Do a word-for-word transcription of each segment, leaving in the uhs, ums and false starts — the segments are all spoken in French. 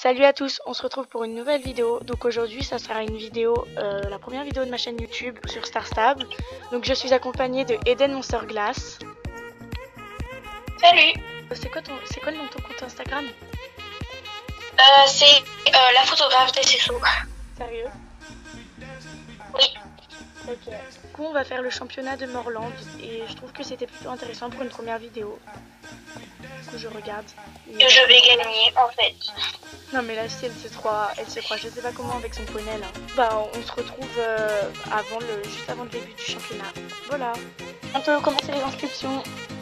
Salut à tous, on se retrouve pour une nouvelle vidéo. Donc aujourd'hui ça sera une vidéo, euh, la première vidéo de ma chaîne YouTube sur Star Stable. Donc je suis accompagnée de Eden Monster Glass. Salut. C'est quoi, ton, c'est quoi le nom de ton compte Instagram? euh, C'est euh, la photographe des Cessaux. Sérieux? Oui. Ok. Du coup on va faire le championnat de Morland et je trouve que c'était plutôt intéressant pour une première vidéo. Du coup je regarde. Et je vais gagner en fait. Non mais là si elle se croit, elle se croit, je sais pas comment avec son poney là. Bah on se retrouve euh, avant le, juste avant le début du championnat. Voilà. On peut commencer les inscriptions.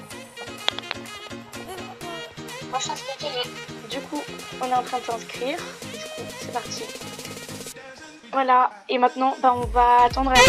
Moi je s'inscrit. Du coup on est en train de s'inscrire. Du coup c'est parti. Voilà. Et maintenant bah on va attendre à...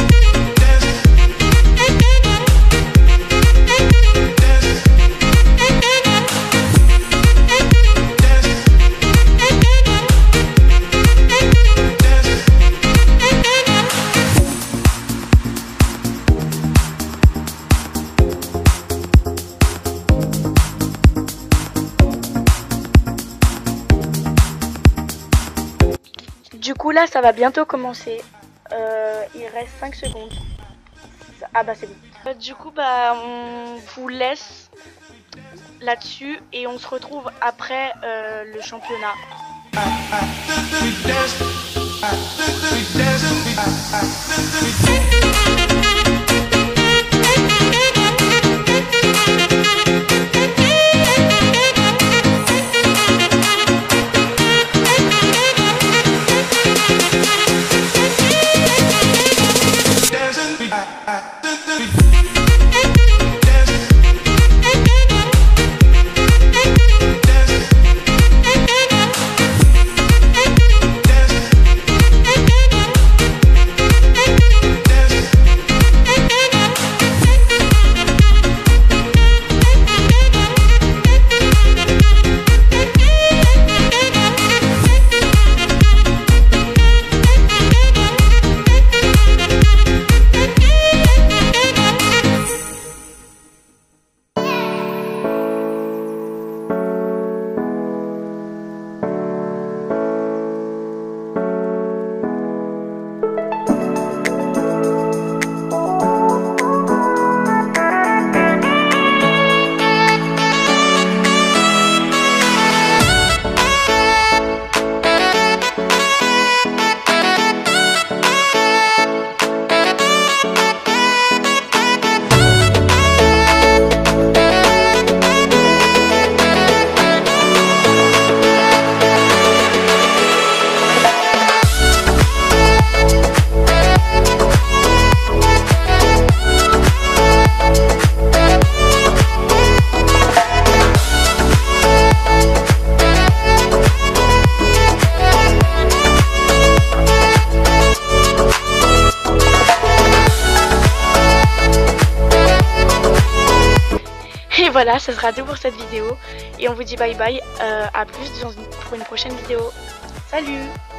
Du coup là ça va bientôt commencer, euh, il reste cinq secondes. Ah bah c'est bon. Euh, du coup bah on vous laisse là-dessus et on se retrouve après euh, le championnat. Et voilà, ça sera tout pour cette vidéo. Et on vous dit bye bye, euh, à plus dans une, pour une prochaine vidéo. Salut!